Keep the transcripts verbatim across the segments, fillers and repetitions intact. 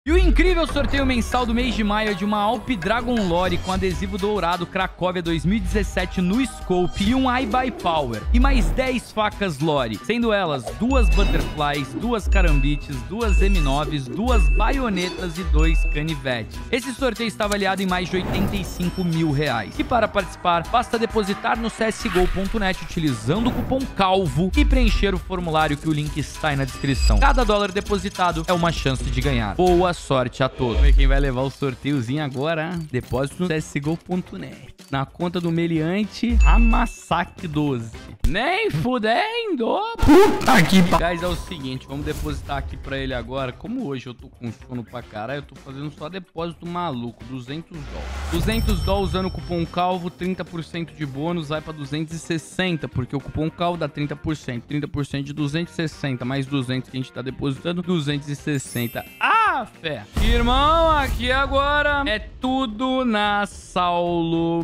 E o incrível sorteio mensal do mês de maio é de uma Alp Dragon Lore com adesivo dourado Cracóvia dois mil e dezessete no Scope e um iBuy Power. E mais dez facas Lore, sendo elas duas Butterflies, duas Carambites, duas M noves, duas Baionetas e dois Canivetes. Esse sorteio está avaliado em mais de oitenta e cinco mil reais. E para participar, basta depositar no c s g o ponto net utilizando o cupom CALVO e preencher o formulário que o link está aí na descrição. Cada dólar depositado é uma chance de ganhar. Boa sorte a todos. Vamos ver quem vai levar o sorteiozinho agora. Depósito no c s g o ponto net. Na conta do meliante, Amassaque doze. Nem fudendo! Puta que pariu! Guys, é o seguinte, vamos depositar aqui pra ele agora. Como hoje eu tô com sono pra caralho, eu tô fazendo só depósito maluco. duzentos dólares. duzentos dólares usando o cupom CALVO, trinta por cento de bônus, vai pra duzentos e sessenta, porque o cupom CALVO dá trinta por cento. trinta por cento de duzentos e sessenta, mais duzentos que a gente tá depositando, duzentos e sessenta. Ah, fé! Irmão, aqui agora é tudo na Saulo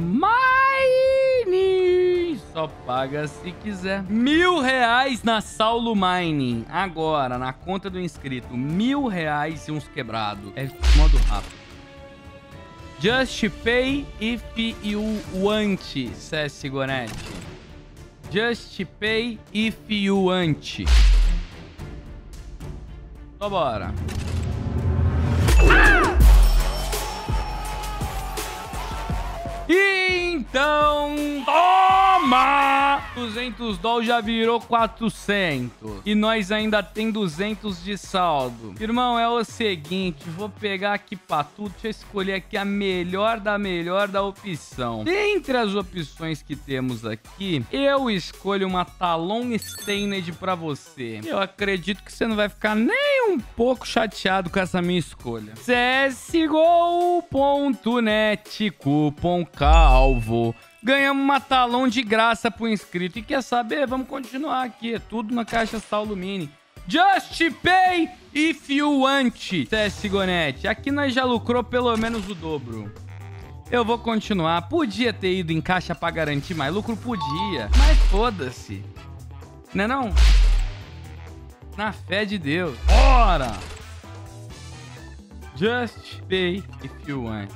Mining. Só paga se quiser. Mil reais na Saulo Mining. Agora, na conta do inscrito. Mil reais e uns quebrados. É modo rápido. Just pay if you want, C S Gonet. Just pay if you want. Então bora. Ah! Então, toma! duzentos dólares já virou quatrocentos. E nós ainda tem duzentos de saldo. Irmão, é o seguinte, vou pegar aqui pra tudo. Deixa eu escolher aqui a melhor da melhor da opção. Dentre as opções que temos aqui, eu escolho uma Talon Stained pra você. Eu acredito que você não vai ficar nem um pouco chateado com essa minha escolha. c s g o ponto net, cupom CALVO. Ganhamos uma Talon de graça pro inscrito. E quer saber? Vamos continuar aqui. É tudo na caixa Saulo Mini. Just pay if you want, C S Gonet. Aqui nós já lucrou pelo menos o dobro. Eu vou continuar. Podia ter ido em caixa pra garantir mais lucro? Podia. Mas foda-se. Não é não? Na fé de Deus. Bora! Just pay if you want.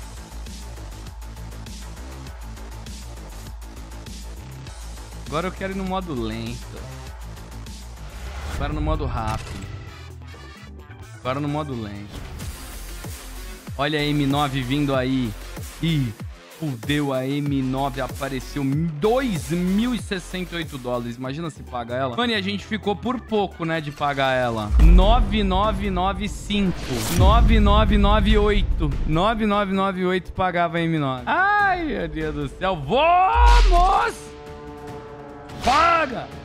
Agora eu quero ir no modo lento. Agora no modo rápido. Agora no modo lento. Olha a M nove vindo aí. Ih, fudeu, a M nove apareceu. dois mil e sessenta e oito dólares. Imagina se paga ela. Mano, e a gente ficou por pouco, né, de pagar ela. nove nove nove cinco. nove nove nove oito. nove nove nove oito pagava a M nove. Ai, meu Deus do céu. Vamos! Paga!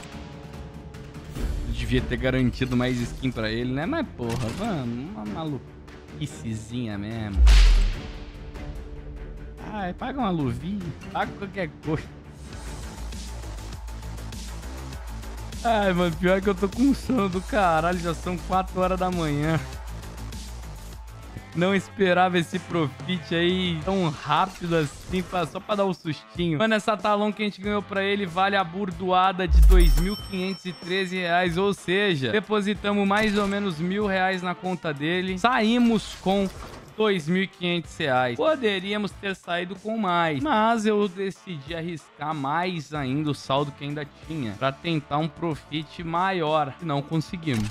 Devia ter garantido mais skin pra ele, né? Mas porra, mano, uma maluquicezinha mesmo. Ai, paga uma luvinha, paga qualquer coisa. Ai, mano, pior que eu tô com sono do caralho, já são quatro horas da manhã. Não esperava esse profit aí tão rápido assim, só pra dar um sustinho. Mano, essa Talon que a gente ganhou pra ele vale a burdoada de dois mil quinhentos e treze reais. Ou seja, depositamos mais ou menos mil reais na conta dele. Saímos com dois mil e quinhentos reais. Poderíamos ter saído com mais, mas eu decidi arriscar mais ainda o saldo que ainda tinha, pra tentar um profit maior. E não conseguimos.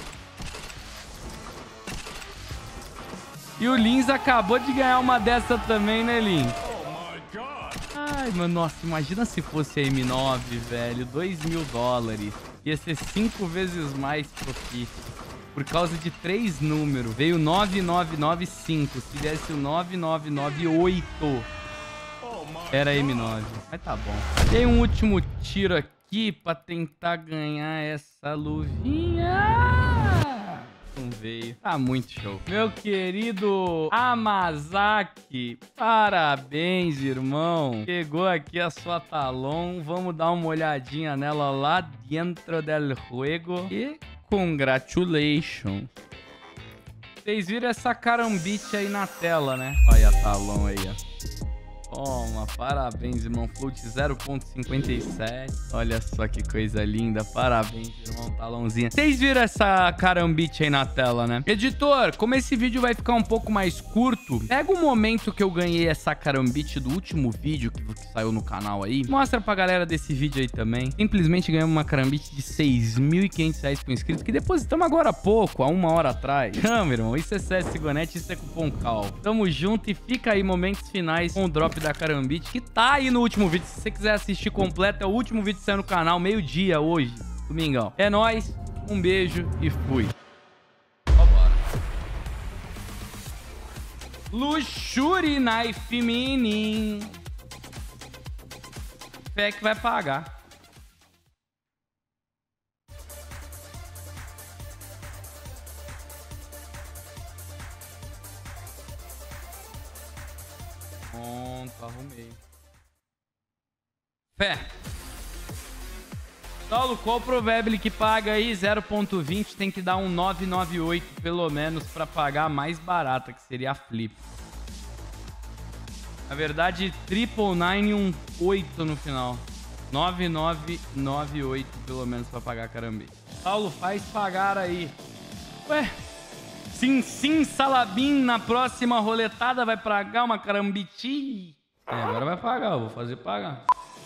E o Lins acabou de ganhar uma dessa também, né, Lins? Ai, mano, nossa, imagina se fosse a M nove, velho. dois mil dólares. Ia ser cinco vezes mais profit. Por causa de três números. Veio nove nove nove cinco. Se desse o nove nove nove oito, era M nove. Mas tá bom. Tem um último tiro aqui pra tentar ganhar essa luvinha. Não veio. Tá muito show. Meu querido Amassaque, parabéns, irmão. Chegou aqui a sua Talon. Vamos dar uma olhadinha nela lá dentro do jogo. E congratulations. Vocês viram essa carambite aí na tela, né? Olha a Talon aí, ó. Toma, parabéns, irmão. Float zero ponto cinquenta e sete. Olha só que coisa linda. Parabéns, irmão. Talãozinha. Vocês viram essa carambite aí na tela, né? Editor, como esse vídeo vai ficar um pouco mais curto, pega o momento que eu ganhei essa carambite do último vídeo que, que saiu no canal aí. Mostra pra galera desse vídeo aí também. Simplesmente ganhamos uma carambite de seis mil e quinhentos reais por inscrito, que depositamos agora há pouco, há uma hora atrás. Não, meu irmão. Isso é C S G O Net, isso é cupom Cal. Tamo junto e fica aí momentos finais com o drop da carambite, que tá aí no último vídeo. Se você quiser assistir completo, é o último vídeo que saiu no canal, meio-dia hoje, domingão. É nóis, um beijo e fui. Vambora. Luxury Knife Mini. Fé que vai pagar. Pronto, arrumei. Fé. Saulo, qual o provérbio que paga aí zero ponto vinte? Tem que dar um nove nove oito pelo menos pra pagar a mais barata, que seria a Flip. Na verdade, triple nine um oito no final. nove nove nove oito pelo menos pra pagar a carambite. Saulo, faz pagar aí. Ué. Sim, sim, Salabim, na próxima roletada vai pagar uma carambiti. É, agora vai pagar, eu vou fazer pagar.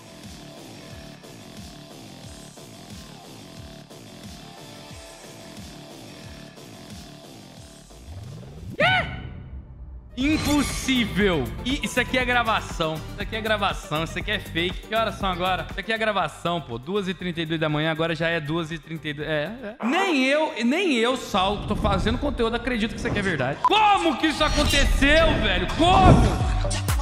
Impossível! E isso aqui é gravação. Isso aqui é gravação. Isso aqui é fake. Que horas são agora? Isso aqui é gravação, pô. duas e trinta e dois da manhã, agora já é duas e trinta e dois. É, é. Nem eu, nem eu, Saulo, tô fazendo conteúdo, acredito que isso aqui é verdade. Como que isso aconteceu, velho? Como?